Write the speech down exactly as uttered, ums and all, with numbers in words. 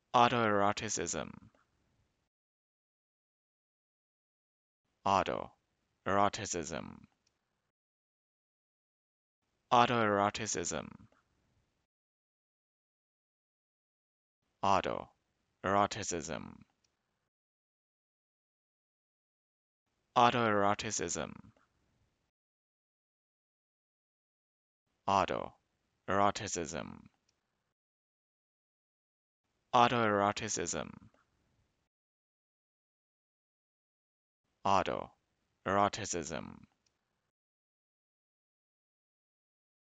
Autoeroticism. Autoeroticism. Autoeroticism. Autoeroticism. Autoeroticism. Autoeroticism. Autoeroticism. Autoeroticism.